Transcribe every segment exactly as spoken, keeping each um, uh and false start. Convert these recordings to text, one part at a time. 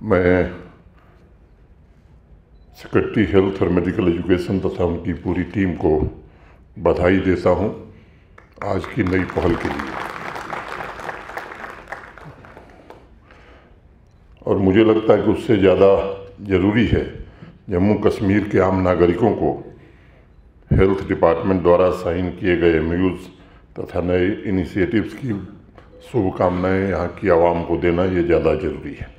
मैं secretary health और medical education तथा उनकी पूरी टीम को बधाई देता हूं आज की नई पहल के लिए। और मुझे लगता है कि उससे ज़्यादा ज़रूरी है जम्मू कश्मीर के आम नागरिकों को हेल्थ डिपार्टमेंट द्वारा साइन किए गए एमओयूज़ तथा नए इनिशिएटिव्स की शुभकामनाएं यहाँ की आवाम को देना ये ज़्यादा ज़रूरी है।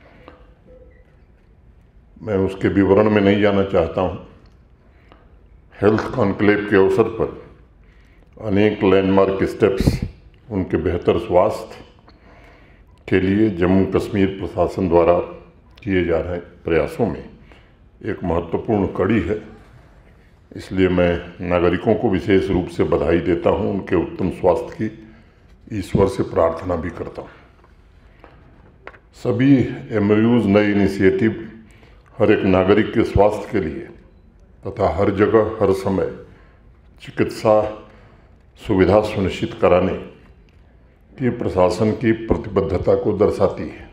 मैं उसके विवरण में नहीं जाना चाहता हूँ। हेल्थ कॉन्क्लेव के अवसर पर अनेक लैंडमार्क स्टेप्स उनके बेहतर स्वास्थ्य के लिए जम्मू कश्मीर प्रशासन द्वारा किए जा रहे प्रयासों में एक महत्वपूर्ण कड़ी है। इसलिए मैं नागरिकों को विशेष रूप से बधाई देता हूं, उनके उत्तम स्वास्थ्य की ईश्वर से प्रार्थना भी करता हूं। सभी एमओयूज़ नए इनिशिएटिव हर एक नागरिक के स्वास्थ्य के लिए तथा हर जगह हर समय चिकित्सा सुविधा सुनिश्चित कराने की प्रशासन की प्रतिबद्धता को दर्शाती है।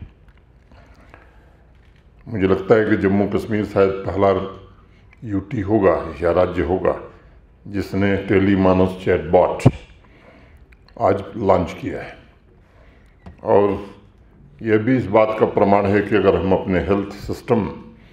मुझे लगता है कि जम्मू कश्मीर शायद पहला यूटी होगा या राज्य होगा जिसने टेली मानस चैटबॉट आज लॉन्च किया है। और यह भी इस बात का प्रमाण है कि अगर हम अपने हेल्थ सिस्टम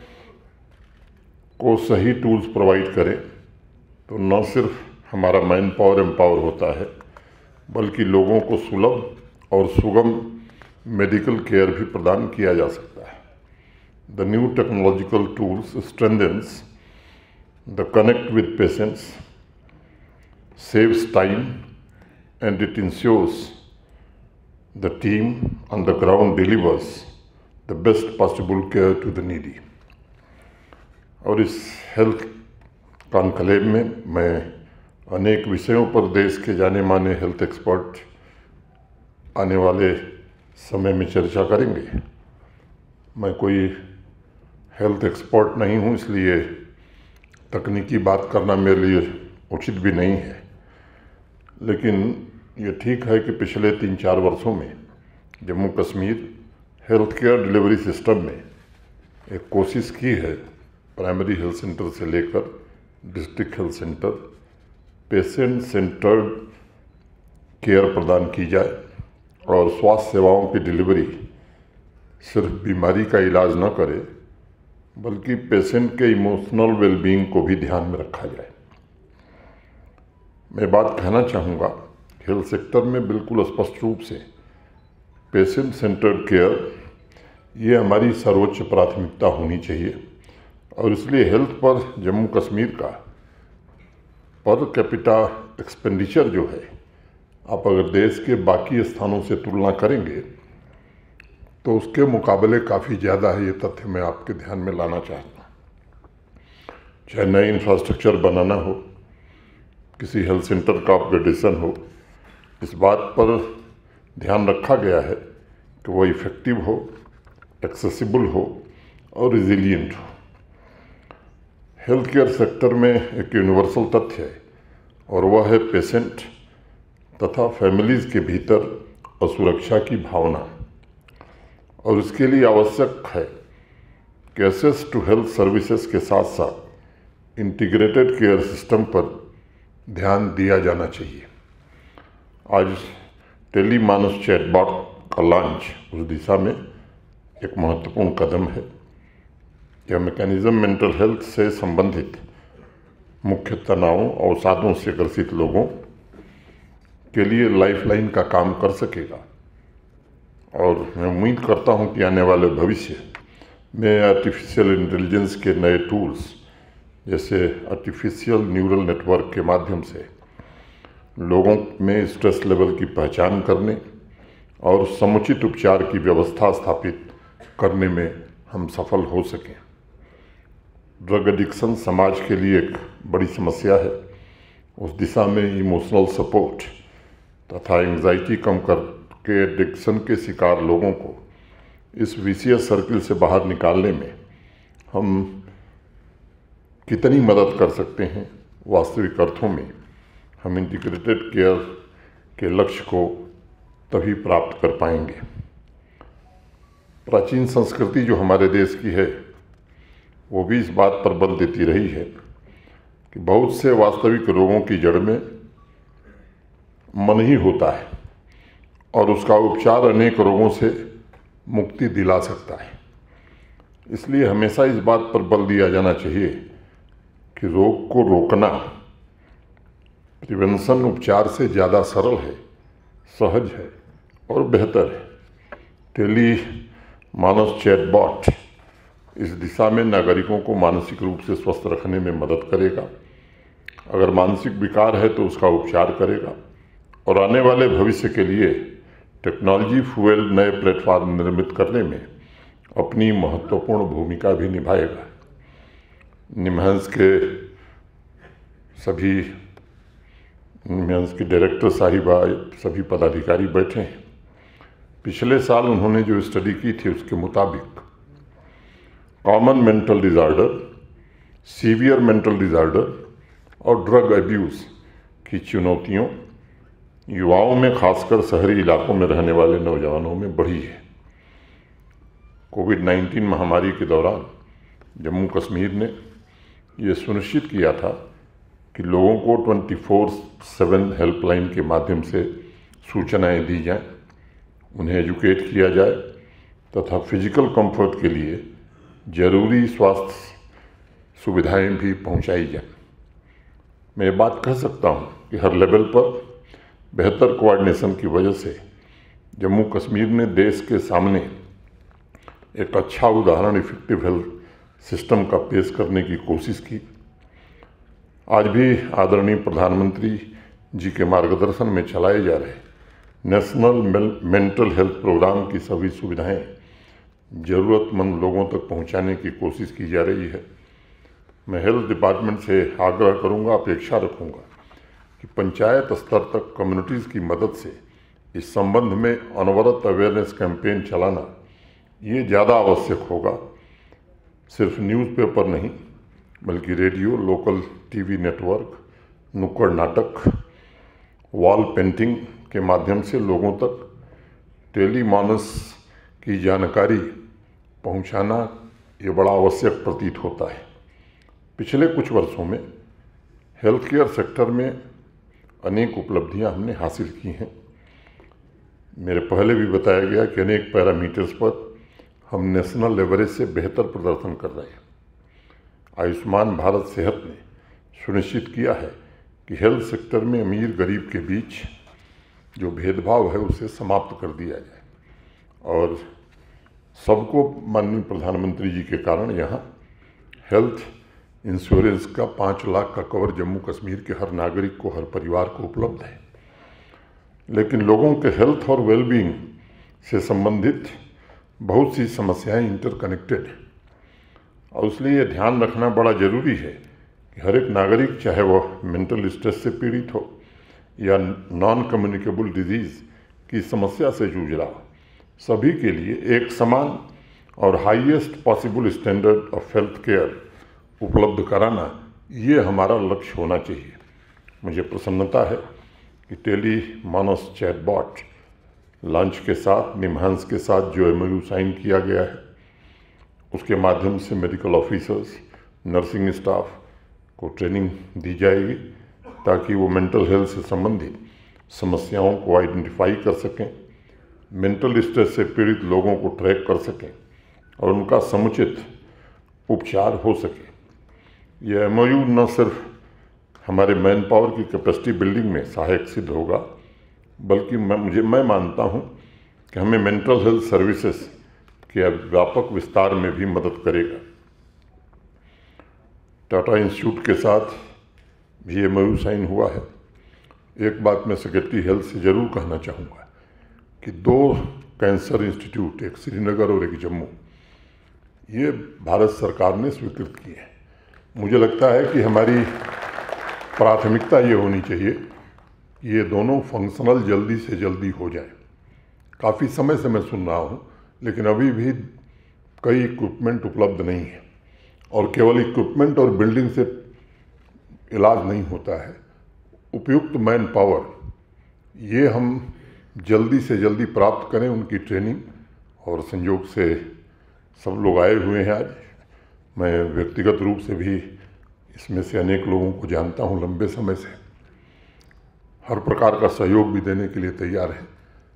को सही टूल्स प्रोवाइड करें तो न सिर्फ हमारा मैन पावर एम्पावर होता है बल्कि लोगों को सुलभ और सुगम मेडिकल केयर भी प्रदान किया जा सकता है। The new technological tools strengthens the connect with patients, saves time, and it ensures the team on the ground delivers the best possible care to the needy. और इस हेल्थ कॉन्क्लेव में मैं अनेक विषयों पर देश के जाने माने हेल्थ एक्सपर्ट आने वाले समय में चर्चा करेंगे। मैं कोई हेल्थ एक्सपर्ट नहीं हूँ, इसलिए तकनीकी बात करना मेरे लिए उचित भी नहीं है। लेकिन ये ठीक है कि पिछले तीन चार वर्षों में Jammu Kashmir health care delivery system में एक कोशिश की है प्राइमरी हेल्थ सेंटर से लेकर district health centre patient centred care प्रदान की जाए और स्वास्थ्य सेवाओं की डिलीवरी सिर्फ बीमारी का इलाज न करे बल्कि पेशेंट के इमोशनल वेलबींग को भी ध्यान में रखा जाए। मैं बात कहना चाहूँगा, हेल्थ सेक्टर में बिल्कुल स्पष्ट रूप से पेशेंट सेंटर्ड केयर ये हमारी सर्वोच्च प्राथमिकता होनी चाहिए। और इसलिए हेल्थ पर जम्मू कश्मीर का पर कैपिटा एक्सपेंडिचर जो है, आप अगर देश के बाकी स्थानों से तुलना करेंगे तो उसके मुकाबले काफ़ी ज़्यादा है। ये तथ्य मैं आपके ध्यान में लाना चाहता हूँ। चाहे नए इंफ्रास्ट्रक्चर बनाना हो, किसी हेल्थ सेंटर का अपग्रेडेशन हो, इस बात पर ध्यान रखा गया है कि वो इफ़ेक्टिव हो, एक्सेसिबल हो और रिजिलियंट हो। हेल्थ केयर सेक्टर में एक यूनिवर्सल तथ्य है और वह है पेशेंट तथा फैमिलीज़ के भीतर असुरक्षा की भावना। और इसके लिए आवश्यक है कि एक्सेस टू हेल्थ सर्विसेज के साथ साथ इंटीग्रेटेड केयर सिस्टम पर ध्यान दिया जाना चाहिए। आज टेली मानस चैटबॉट का लॉन्च उस दिशा में एक महत्वपूर्ण कदम है। यह मैकेनिज्म मेंटल हेल्थ से संबंधित मुख्य तनावों और अवसादों से ग्रसित लोगों के लिए लाइफलाइन का काम कर सकेगा। और मैं उम्मीद करता हूं कि आने वाले भविष्य में आर्टिफिशियल इंटेलिजेंस के नए टूल्स जैसे आर्टिफिशियल न्यूरल नेटवर्क के माध्यम से लोगों में स्ट्रेस लेवल की पहचान करने और समुचित उपचार की व्यवस्था स्थापित करने में हम सफल हो सकें। ड्रग एडिक्शन समाज के लिए एक बड़ी समस्या है। उस दिशा में इमोशनल सपोर्ट तथा एंजाइटी कम करके एडिक्शन के शिकार लोगों को इस विशियस सर्किल से बाहर निकालने में हम कितनी मदद कर सकते हैं, वास्तविक अर्थों में हम इंटीग्रेटेड केयर के लक्ष्य को तभी प्राप्त कर पाएंगे। प्राचीन संस्कृति जो हमारे देश की है वो भी इस बात पर बल देती रही है कि बहुत से वास्तविक रोगों की जड़ में मन ही होता है और उसका उपचार अनेक रोगों से मुक्ति दिला सकता है। इसलिए हमेशा इस बात पर बल दिया जाना चाहिए कि रोग को रोकना प्रिवेंशन उपचार से ज़्यादा सरल है, सहज है और बेहतर है। टेली मानस चैटबॉट इस दिशा में नागरिकों को मानसिक रूप से स्वस्थ रखने में मदद करेगा। अगर मानसिक विकार है तो उसका उपचार करेगा और आने वाले भविष्य के लिए टेक्नोलॉजी फ्यूएल नए प्लेटफॉर्म निर्मित करने में अपनी महत्वपूर्ण भूमिका भी निभाएगा। निमहांस के सभी निमहांस की डायरेक्टर साहिबा, सभी पदाधिकारी बैठे हैं। पिछले साल उन्होंने जो स्टडी की थी उसके मुताबिक common mental disorder, severe mental disorder और ड्रग अब्यूज़ की चुनौतियों युवाओं में, खासकर शहरी इलाकों में रहने वाले नौजवानों में बढ़ी है। कोविड नाइन्टीन महामारी के दौरान जम्मू कश्मीर ने ये सुनिश्चित किया था कि लोगों को ट्वेंटी फोर सेवन हेल्पलाइन के माध्यम से सूचनाएं दी जाएं, उन्हें एजुकेट किया जाए तथा फिजिकल कंफर्ट के लिए ज़रूरी स्वास्थ्य सुविधाएं भी पहुंचाई जाएं। मैं ये बात कह सकता हूं कि हर लेवल पर बेहतर कोऑर्डिनेशन की वजह से जम्मू कश्मीर ने देश के सामने एक अच्छा उदाहरण इफेक्टिव हेल्थ सिस्टम का पेश करने की कोशिश की। आज भी आदरणीय प्रधानमंत्री जी के मार्गदर्शन में चलाए जा रहे नेशनल मेंटल हेल्थ प्रोग्राम की सभी सुविधाएं ज़रूरतमंद लोगों तक पहुंचाने की कोशिश की जा रही है। मैं हेल्थ डिपार्टमेंट से आग्रह करूंगा, अपेक्षा रखूंगा कि पंचायत स्तर तक कम्युनिटीज़ की मदद से इस संबंध में अनवरत अवेयरनेस कैंपेन चलाना ये ज़्यादा आवश्यक होगा। सिर्फ न्यूज़पेपर नहीं बल्कि रेडियो, लोकल टीवी नेटवर्क, नुक्कड़ नाटक, वॉल पेंटिंग के माध्यम से लोगों तक टेलीमानस की जानकारी पहुंचाना ये बड़ा आवश्यक प्रतीत होता है। पिछले कुछ वर्षों में हेल्थ केयर सेक्टर में अनेक उपलब्धियां हमने हासिल की हैं। मेरे पहले भी बताया गया कि अनेक पैरामीटर्स पर हम नेशनल एवरेज से बेहतर प्रदर्शन कर रहे हैं। आयुष्मान भारत सेहत ने सुनिश्चित किया है कि हेल्थ सेक्टर में अमीर गरीब के बीच जो भेदभाव है उसे समाप्त कर दिया जाए और सबको माननीय प्रधानमंत्री जी के कारण यहाँ हेल्थ इंश्योरेंस का पाँच लाख का कवर जम्मू कश्मीर के हर नागरिक को, हर परिवार को उपलब्ध है। लेकिन लोगों के हेल्थ और वेलबींग से संबंधित बहुत सी समस्याएं इंटरकनेक्टेड हैं और इसलिए ध्यान रखना बड़ा ज़रूरी है कि हर एक नागरिक, चाहे वह मेंटल स्ट्रेस से पीड़ित हो या नॉन कम्युनिकेबल डिजीज़ की समस्या से जूझ रहा हो, सभी के लिए एक समान और highest possible standard of health care उपलब्ध कराना ये हमारा लक्ष्य होना चाहिए। मुझे प्रसन्नता है कि टेली मानस चैटबॉट लॉन्च के साथ निमहांस के साथ जो एमओयू साइन किया गया है उसके माध्यम से मेडिकल ऑफिसर्स, नर्सिंग स्टाफ को ट्रेनिंग दी जाएगी ताकि वो मेंटल हेल्थ से संबंधित समस्याओं को आइडेंटिफाई कर सकें, मेंटल स्ट्रेस से पीड़ित लोगों को ट्रैक कर सकें और उनका समुचित उपचार हो सके। यह एमओयू न सिर्फ हमारे मैन पावर की कैपेसिटी बिल्डिंग में सहायक सिद्ध होगा बल्कि मैं मुझे मैं मानता हूं कि हमें मेंटल हेल्थ सर्विसेज के व्यापक विस्तार में भी मदद करेगा। टाटा इंस्टीट्यूट के साथ भी एमओयू साइन हुआ है। एक बात मैं सेक्रेटरी हेल्थ से ज़रूर कहना चाहूँगा कि दो कैंसर इंस्टीट्यूट, एक श्रीनगर और एक जम्मू, ये भारत सरकार ने स्वीकृत किए हैं। मुझे लगता है कि हमारी प्राथमिकता ये होनी चाहिए कि ये दोनों फंक्शनल जल्दी से जल्दी हो जाए। काफ़ी समय से मैं सुन रहा हूँ लेकिन अभी भी कई इक्विपमेंट उपलब्ध नहीं है और केवल इक्विपमेंट और बिल्डिंग से इलाज नहीं होता है। उपयुक्त मैन पावर ये हम जल्दी से जल्दी प्राप्त करें, उनकी ट्रेनिंग और संयोग से सब लोग आए हुए हैं आज। मैं व्यक्तिगत रूप से भी इसमें से अनेक लोगों को जानता हूँ लंबे समय से, हर प्रकार का सहयोग भी देने के लिए तैयार है।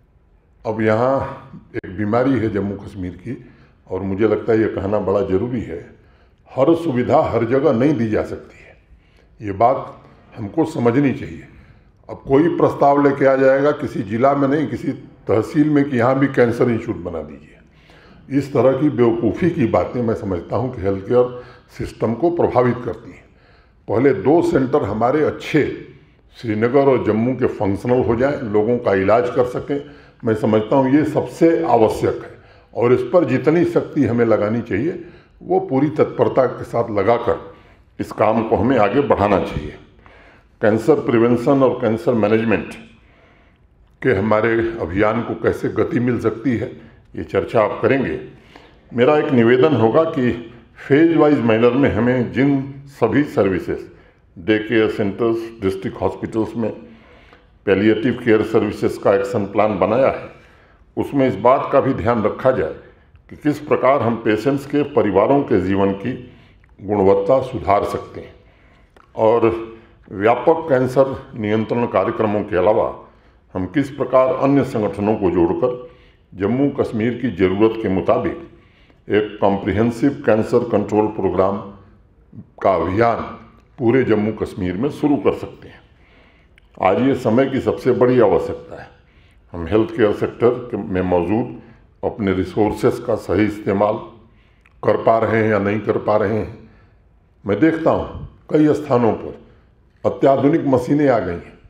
अब यहाँ एक बीमारी है जम्मू कश्मीर की, और मुझे लगता है ये कहना बड़ा ज़रूरी है, हर सुविधा हर जगह नहीं दी जा सकती है, ये बात हमको समझनी चाहिए। अब कोई प्रस्ताव लेके आ जाएगा किसी जिला में नहीं, किसी तहसील में, कि यहाँ भी कैंसर इंस्टीट्यूट बना दीजिए। इस तरह की बेवकूफ़ी की बातें मैं समझता हूँ कि हेल्थ केयर सिस्टम को प्रभावित करती हैं। पहले दो सेंटर हमारे अच्छे श्रीनगर और जम्मू के फंक्शनल हो जाएं, लोगों का इलाज कर सकें, मैं समझता हूँ ये सबसे आवश्यक है। और इस पर जितनी शक्ति हमें लगानी चाहिए वो पूरी तत्परता के साथ लगाकर इस काम को हमें आगे बढ़ाना चाहिए। कैंसर प्रिवेंशन और कैंसर मैनेजमेंट के हमारे अभियान को कैसे गति मिल सकती है, ये चर्चा आप करेंगे। मेरा एक निवेदन होगा कि फेज वाइज मैनर में हमें जिन सभी services, day care centres, district hospitals में पैलिएटिव केयर सर्विसेज का एक्शन प्लान बनाया है, उसमें इस बात का भी ध्यान रखा जाए कि किस प्रकार हम पेशेंट्स के परिवारों के जीवन की गुणवत्ता सुधार सकते हैं। और व्यापक कैंसर नियंत्रण कार्यक्रमों के अलावा हम किस प्रकार अन्य संगठनों को जोड़कर जम्मू कश्मीर की ज़रूरत के मुताबिक एक कॉम्प्रिहेंसिव कैंसर कंट्रोल प्रोग्राम का अभियान पूरे जम्मू कश्मीर में शुरू कर सकते हैं। आज ये समय की सबसे बड़ी आवश्यकता है। हम हेल्थ केयर सेक्टर में मौजूद अपने रिसोर्सेस का सही इस्तेमाल कर पा रहे हैं या नहीं कर पा रहे हैं। मैं देखता हूँ कई स्थानों पर अत्याधुनिक मशीनें आ गई हैं,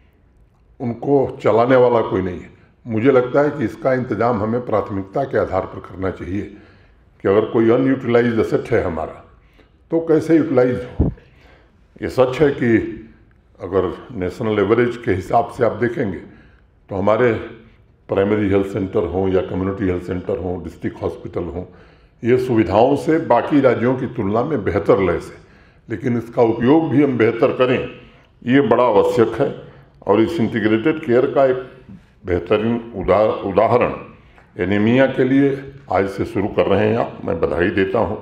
उनको चलाने वाला कोई नहीं है। मुझे लगता है कि इसका इंतज़ाम हमें प्राथमिकता के आधार पर करना चाहिए कि अगर कोई अनयूटिलाइज्ड एसेट है हमारा तो कैसे यूटिलाइज हो। ये सच है कि अगर नेशनल एवरेज के हिसाब से आप देखेंगे तो हमारे प्राइमरी हेल्थ सेंटर हों या कम्युनिटी हेल्थ सेंटर हों, डिस्ट्रिक्ट हॉस्पिटल हों, ये सुविधाओं से बाकी राज्यों की तुलना में बेहतर लय से, लेकिन इसका उपयोग भी हम बेहतर करें, ये बड़ा आवश्यक है। और इस इंटीग्रेटेड केयर का एक बेहतरीन उदा उदाहरण एनीमिया के लिए आज से शुरू कर रहे हैं आप, मैं बधाई देता हूँ।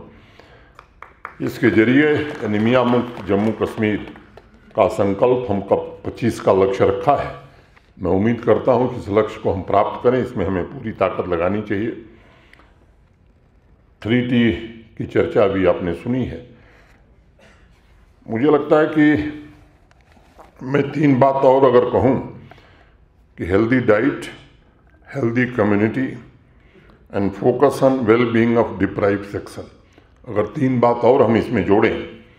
इसके जरिए एनीमिया मुक्त जम्मू कश्मीर का संकल्प हम कब पच्चीस का लक्ष्य रखा है। मैं उम्मीद करता हूँ कि इस लक्ष्य को हम प्राप्त करें, इसमें हमें पूरी ताकत लगानी चाहिए। थ्री टी की चर्चा भी आपने सुनी है। मुझे लगता है कि मैं तीन बात और अगर कहूँ कि healthy diet, healthy community and focus on well being of deprived section, अगर तीन बात और हम इसमें जोड़ें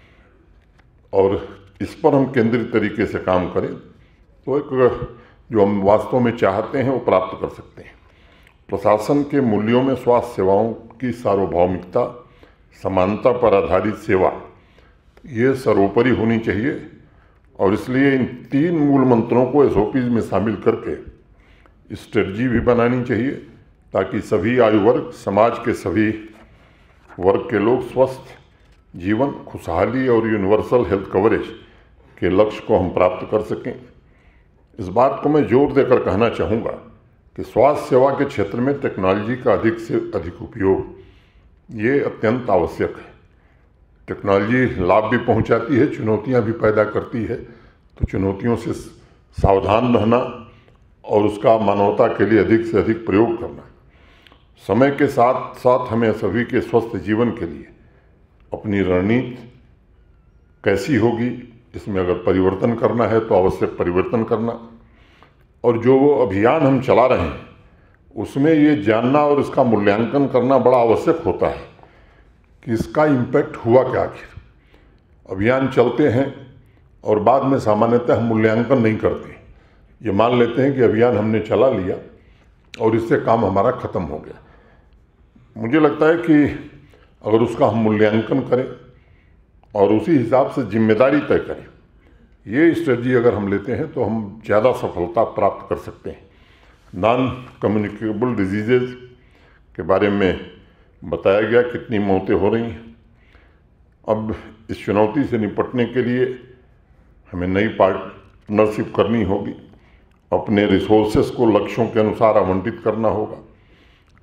और इस पर हम केंद्रित तरीके से काम करें तो एक जो हम वास्तव में चाहते हैं वो प्राप्त कर सकते हैं। प्रशासन के मूल्यों में स्वास्थ्य सेवाओं की सार्वभौमिकता, समानता पर आधारित सेवा, ये सर्वोपरि होनी चाहिए। और इसलिए इन तीन मूल मंत्रों को एस ओ पीज़ में शामिल करके स्ट्रेटजी भी बनानी चाहिए ताकि सभी आयु वर्ग, समाज के सभी वर्ग के लोग स्वस्थ जीवन, खुशहाली और यूनिवर्सल हेल्थ कवरेज के लक्ष्य को हम प्राप्त कर सकें। इस बात को मैं जोर देकर कहना चाहूँगा कि स्वास्थ्य सेवा के क्षेत्र में टेक्नोलॉजी का अधिक से अधिक उपयोग ये अत्यंत आवश्यक है। टेक्नोलॉजी लाभ भी पहुंचाती है, चुनौतियां भी पैदा करती है, तो चुनौतियों से सावधान रहना और उसका मानवता के लिए अधिक से अधिक प्रयोग करना। समय के साथ साथ हमें सभी के स्वस्थ जीवन के लिए अपनी रणनीति कैसी होगी, इसमें अगर परिवर्तन करना है तो आवश्यक परिवर्तन करना। और जो वो अभियान हम चला रहे हैं उसमें ये जानना और इसका मूल्यांकन करना बड़ा आवश्यक होता है कि इसका इम्पैक्ट हुआ क्या। आखिर अभियान चलते हैं और बाद में सामान्यतः हम मूल्यांकन नहीं करते, ये मान लेते हैं कि अभियान हमने चला लिया और इससे काम हमारा ख़त्म हो गया। मुझे लगता है कि अगर उसका हम मूल्यांकन करें और उसी हिसाब से जिम्मेदारी तय करें, ये स्ट्रेटजी अगर हम लेते हैं तो हम ज़्यादा सफलता प्राप्त कर सकते हैं। नॉन कम्युनिकेबल डिजीज़ के बारे में बताया गया कितनी मौतें हो रही हैं। अब इस चुनौती से निपटने के लिए हमें नई पार्टनरशिप करनी होगी, अपने रिसोर्सेस को लक्ष्यों के अनुसार आवंटित करना होगा,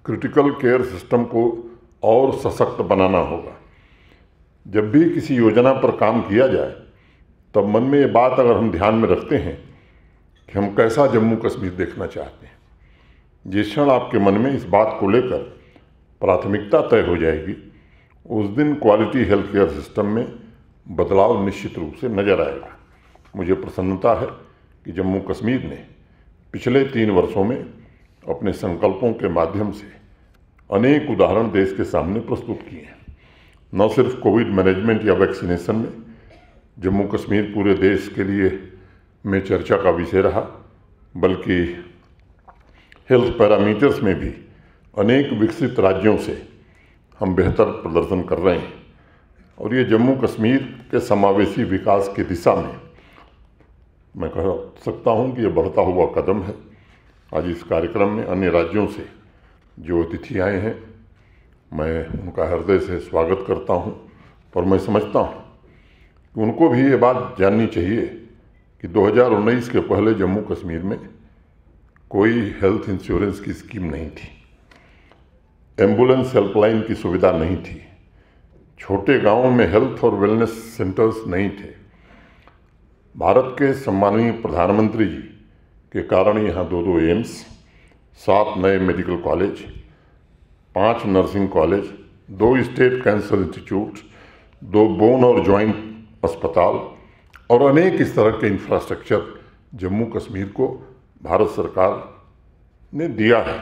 क्रिटिकल केयर सिस्टम को और सशक्त बनाना होगा। जब भी किसी योजना पर काम किया जाए तब मन में ये बात अगर हम ध्यान में रखते हैं कि हम कैसा जम्मू कश्मीर देखना चाहते हैं, जिस क्षण आपके मन में इस बात को लेकर प्राथमिकता तय हो जाएगी, उस दिन क्वालिटी हेल्थ केयर सिस्टम में बदलाव निश्चित रूप से नजर आएगा। मुझे प्रसन्नता है कि जम्मू कश्मीर ने पिछले तीन वर्षों में अपने संकल्पों के माध्यम से अनेक उदाहरण देश के सामने प्रस्तुत किए हैं। न सिर्फ कोविड मैनेजमेंट या वैक्सीनेशन में जम्मू कश्मीर पूरे देश के लिए में चर्चा का विषय रहा, बल्कि हेल्थ पैरामीटर्स में भी अनेक विकसित राज्यों से हम बेहतर प्रदर्शन कर रहे हैं। और ये जम्मू कश्मीर के समावेशी विकास की दिशा में मैं कह सकता हूँ कि ये बढ़ता हुआ कदम है। आज इस कार्यक्रम में अन्य राज्यों से जो अतिथि आए हैं, मैं उनका हृदय से स्वागत करता हूँ। और मैं समझता हूँ कि उनको भी ये बात जाननी चाहिए कि दो हज़ार उन्नीस के पहले जम्मू कश्मीर में कोई हेल्थ इंश्योरेंस की स्कीम नहीं थी, एम्बुलेंस हेल्पलाइन की सुविधा नहीं थी, छोटे गांवों में हेल्थ और वेलनेस सेंटर्स नहीं थे। भारत के सम्माननीय प्रधानमंत्री जी के कारण यहाँ दो दो एम्स, सात नए मेडिकल कॉलेज, पांच नर्सिंग कॉलेज, दो स्टेट कैंसर इंस्टीट्यूट, दो बोन और जॉइंट अस्पताल और अनेक इस तरह के इंफ्रास्ट्रक्चर जम्मू कश्मीर को भारत सरकार ने दिया है।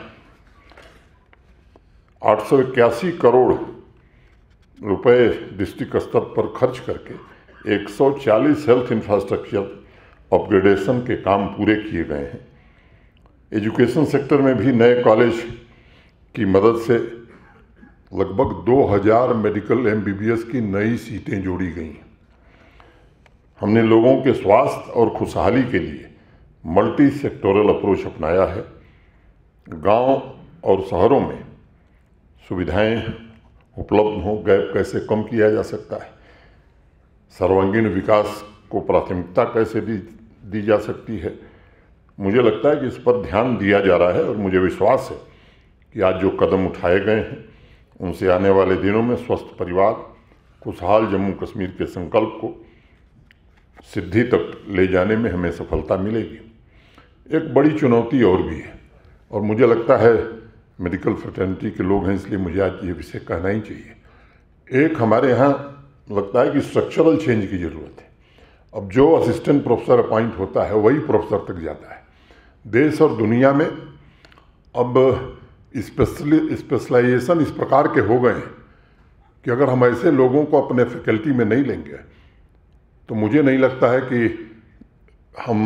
आठ सौ इक्यासी करोड़ रुपए डिस्ट्रिक्ट स्तर पर खर्च करके एक सौ चालीस हेल्थ इंफ्रास्ट्रक्चर अपग्रेडेशन के काम पूरे किए गए हैं। एजुकेशन सेक्टर में भी नए कॉलेज की मदद से लगभग दो हज़ार medical M B B S की नई सीटें जोड़ी गई। हमने लोगों के स्वास्थ्य और खुशहाली के लिए मल्टी सेक्टोरल अप्रोच अपनाया है। गांव और शहरों में सुविधाएं उपलब्ध हों, गैप कैसे कम किया जा सकता है, सर्वांगीण विकास को प्राथमिकता कैसे दी दी जा सकती है। मुझे लगता है कि इस पर ध्यान दिया जा रहा है और मुझे विश्वास है कि आज जो कदम उठाए गए हैं उनसे आने वाले दिनों में स्वस्थ परिवार, खुशहाल जम्मू कश्मीर के संकल्प को सिद्धि तक ले जाने में हमें सफलता मिलेगी। एक बड़ी चुनौती और भी है और मुझे लगता है मेडिकल फ्रेटर्निटी के लोग हैं इसलिए मुझे आज ये विषय कहना ही चाहिए। एक हमारे यहाँ लगता है कि स्ट्रक्चरल चेंज की ज़रूरत है। अब जो असिस्टेंट प्रोफेसर अपॉइंट होता है वही प्रोफेसर तक जाता है। देश और दुनिया में अब स्पेशली स्पेशलाइजेशन इस प्रकार के हो गए हैं कि अगर हम ऐसे लोगों को अपने फैकल्टी में नहीं लेंगे तो मुझे नहीं लगता है कि हम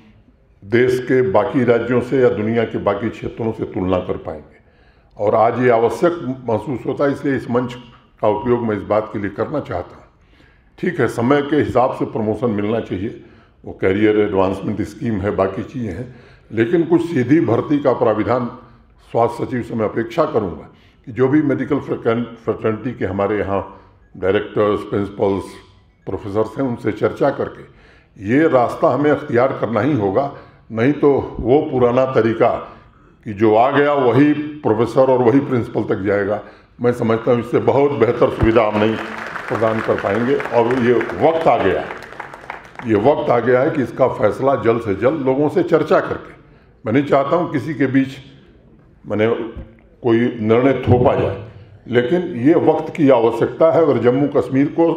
देश के बाकी राज्यों से या दुनिया के बाकी क्षेत्रों से तुलना कर पाएंगे। और आज ये आवश्यक महसूस होता है, इसलिए इस मंच का उपयोग मैं इस बात के लिए करना चाहता हूँ। ठीक है, समय के हिसाब से प्रमोशन मिलना चाहिए, वो कैरियर एडवांसमेंट स्कीम है, बाकी चीज़ें हैं, लेकिन कुछ सीधी भर्ती का प्राविधान स्वास्थ्य सचिव से मैं अपेक्षा करूँगा कि जो भी मेडिकल फ्रेटर्निटी के हमारे यहाँ डायरेक्टर्स, प्रिंसिपल्स, प्रोफेसर्स हैं, उनसे चर्चा करके ये रास्ता हमें अख्तियार करना ही होगा। नहीं तो वो पुराना तरीका कि जो आ गया वही प्रोफेसर और वही प्रिंसिपल तक जाएगा, मैं समझता हूँ इससे बहुत बेहतर सुविधा हम नहीं प्रदान कर पाएंगे। और ये वक्त आ गया है ये वक्त आ गया है कि इसका फैसला जल्द से जल्द लोगों से चर्चा करके, मैं नहीं चाहता हूँ किसी के बीच मैंने कोई निर्णय थोपा जाए, लेकिन ये वक्त की आवश्यकता है। अगर जम्मू कश्मीर को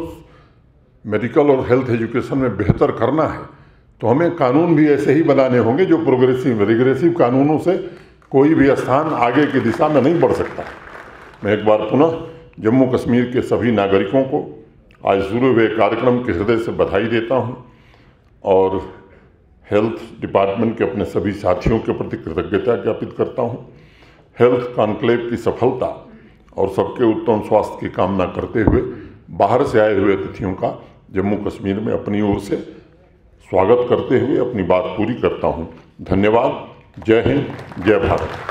मेडिकल और हेल्थ एजुकेशन में बेहतर करना है तो हमें कानून भी ऐसे ही बनाने होंगे जो प्रोग्रेसिव, रिग्रेसिव कानूनों से कोई भी स्थान आगे की दिशा में नहीं बढ़ सकता। मैं एक बार पुनः जम्मू कश्मीर के सभी नागरिकों को आज शुरू हुए कार्यक्रम के हृदय से बधाई देता हूं और हेल्थ डिपार्टमेंट के अपने सभी साथियों के प्रति कृतज्ञता ज्ञापित करता हूं। हेल्थ कॉन्क्लेव की सफलता और सबके उत्तम स्वास्थ्य की कामना करते हुए बाहर से आए हुए अतिथियों का जम्मू कश्मीर में अपनी ओर से स्वागत करते हुए अपनी बात पूरी करता हूं। धन्यवाद। जय हिंद, जय भारत।